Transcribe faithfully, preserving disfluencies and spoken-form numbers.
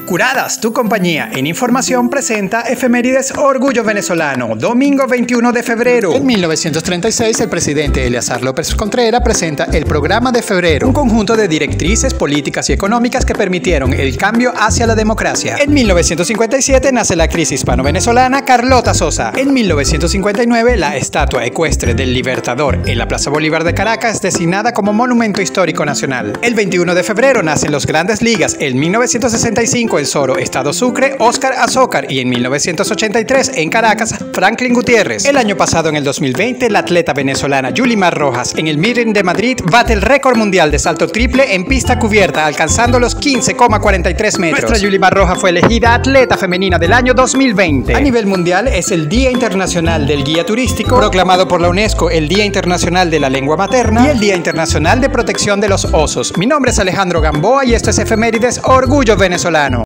Curadas, tu compañía en información presenta Efemérides Orgullo Venezolano, domingo veintiuno de febrero. En mil novecientos treinta y seis, el presidente Eleazar López Contreras presenta el Programa de Febrero, Un conjunto de directrices políticas y económicas que permitieron el cambio hacia la democracia. En mil novecientos cincuenta y siete nace la actriz hispano-venezolana Carlota Sosa. En mil novecientos cincuenta y nueve, la estatua ecuestre del Libertador en la Plaza Bolívar de Caracas es designada como Monumento Histórico Nacional. El veintiuno de febrero nacen los Grandes Ligas. En mil novecientos sesenta y cinco, en Soro, Estado Sucre, Óscar Azócar, y en mil novecientos ochenta y tres, en Caracas, Franklin Gutiérrez. El año pasado, en el dos mil veinte, la atleta venezolana Yulimar Rojas en el Meeting de Madrid bate el récord mundial de salto triple en pista cubierta, alcanzando los quince coma cuarenta y tres metros. Nuestra Yulimar Rojas fue elegida atleta femenina del año dos mil veinte. A nivel mundial es el Día Internacional del Guía Turístico, proclamado por la UNESCO el Día Internacional de la Lengua Materna y el Día Internacional de Protección de los Osos. Mi nombre es Alejandro Gamboa y esto es Efemérides Orgullo Venezolano.